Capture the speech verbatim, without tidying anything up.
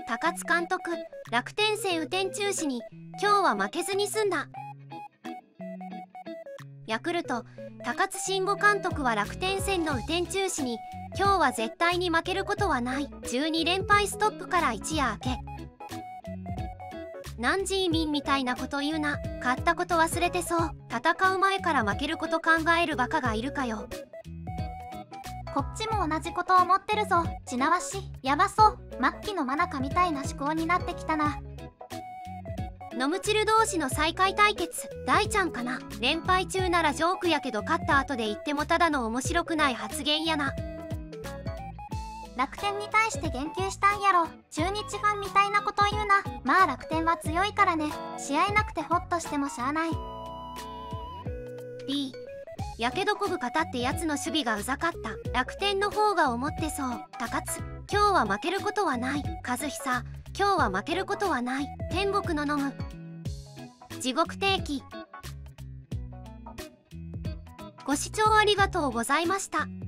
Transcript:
高津監督、楽天戦雨天中止に今日は負けずに済んだ。ヤクルト、高津臣吾監督は楽天戦の雨天中止に今日は絶対に負けることはない。じゅうにれんぱいストップから一夜明け、ナンジーミンみたいなこと言うな。勝ったこと忘れてそう。戦う前から負けること考えるバカがいるかよ。 こっちも同じこと思ってるぞ。地なしやばそう。末期の真中みたいな思考になってきたな。 ノムチル同士の再会対決、大ちゃんかな。連敗中ならジョークやけど勝った後で言ってもただの面白くない発言やな。 楽天に対して言及したんやろ。中日ファンみたいなこと言うな。まあ楽天は強いからね。試合なくてホッとしてもしゃあない。 D、 やけどこぶ方ってやつの守備がうざかった。楽天の方が思ってそう。高津、今日は負けることはない。和久、今日は負けることはない。天国の飲む地獄定期。ご視聴ありがとうございました。